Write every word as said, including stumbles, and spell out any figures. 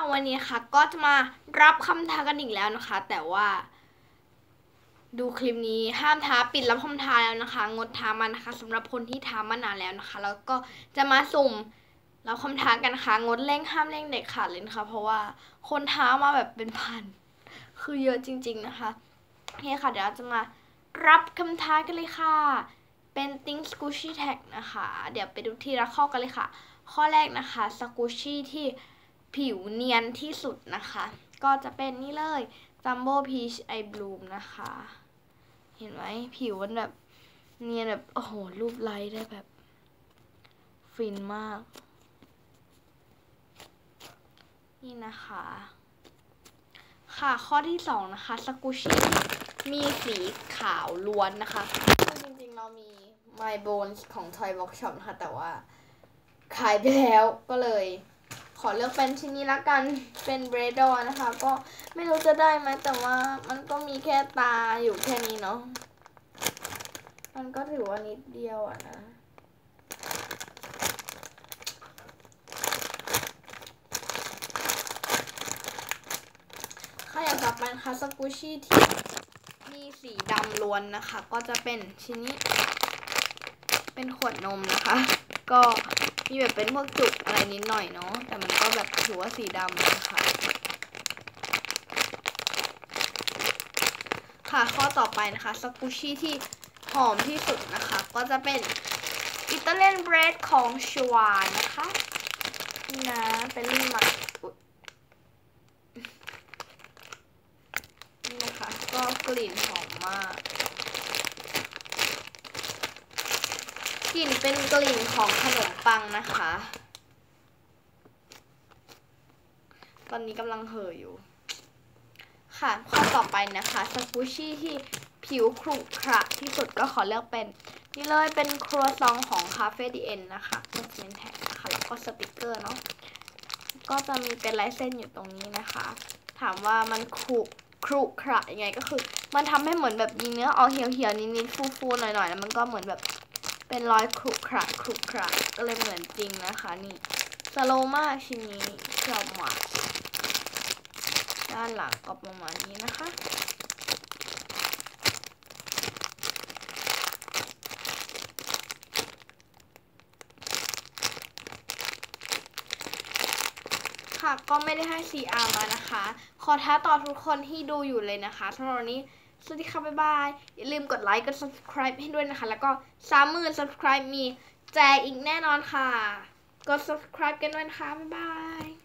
วันนี้ค่ะก็จะมารับคำท้ากันอีกแล้วนะคะแต่ว่าดูคลิปนี้ห้ามท้าปิดรับคำท้าแล้วนะคะงดท้ามันนะคะสำหรับคนที่ท้ามานานแล้วนะคะแล้วก็จะมาสุ่มรับคำท้ากันนะคะงดเร่งห้ามเร่งเด็กขาดเลยนะคะเพราะว่าคนท้ามาแบบเป็นพันคือเยอะจริงๆนะคะโอเคค่ะเดี๋ยวเราจะมารับคำท้ากันเลยค่ะเป็น Think Squishy Tag นะคะเดี๋ยวไปดูทีละข้อกันเลยค่ะข้อแรกนะคะสกูชี่ที่ผิวเนียนที่สุดนะคะก็จะเป็นนี่เลย Jumbo Peach Eye Bloom นะคะเห็นไหมผิวมันแบบเนียนแบบโอ้โหรูปไลท์ได้แบบฟินมากนี่นะคะค่ะข้อที่สองนะคะสกูชี่มีสีขาวล้วนนะคะจริงๆเรามี My Bones ของ Toy Box Shop นะคะแต่ว่าขายไปแล้วก็เลยขอเลือกเป็นชิ้นนี้ละกันเป็นเบรดอนะคะก็ไม่รู้จะได้ไหมแต่ว่ามันก็มีแค่ตาอยู่แค่นี้เนาะมันก็ถือว่านิดเดียวอะนะค่ะอย่างต่อไปนะคะสกูชี่ที่มีสีดำล้วนนะคะก็จะเป็นชิ้นนี้เป็นขวดนมนะคะก็มีแบบเป็นพวกจุกอะไรนิดหน่อยเนาะแต่มันก็แบบถือว่าสีดำนะคะค่ะข้อต่อไปนะคะสกูชี่ที่หอมที่สุดนะคะก็จะเป็นอิตาเลียนเบรดของชวานะคะนี่นะเป็นลิ่มหมักนี่นะคะก็กลิ่นหอมมากกลิ่นเป็นกลิ่นของขนมปังนะคะตอนนี้กำลังเห่ออยู่ค่ะข้อต่อไปนะคะสกูชี่ที่ผิวขรุขระที่สุดก็ขอเลือกเป็นนี่เลยเป็นครัวซองของคาเฟ่ดีเอ็นนะคะเป็นเซนแท็กนะคะแล้วก็สติกเกอร์เนาะก็จะมีเป็นลายเส้นอยู่ตรงนี้นะคะถามว่ามันขรุขรุขระยังไงก็คือมันทำให้เหมือนแบบมีเนื้อออกเหี่ยวๆนิดๆฟูๆหน่อยๆแล้วมันก็เหมือนแบบเป็นรอยขรุขระขรุขระก็เลยเหมือนจริงนะคะนี่สโลว์มากชิ้นนี้ชอบมากด้านหลังก็ประมาณนี้นะคะค่ะก็ไม่ได้ให้ ซี อาร์ มานะคะขอท้าต่อทุกคนที่ดูอยู่เลยนะคะสำหรับวันนี้สวัสดีค่ะบ๊ายบายอย่าลืมกดไลค์กด subscribe ให้ด้วยนะคะแล้วก็สามหมื่น subscribe มีแจกอีกแน่นอนค่ะกด subscribe กันด้วยนะคะบ๊ายบาย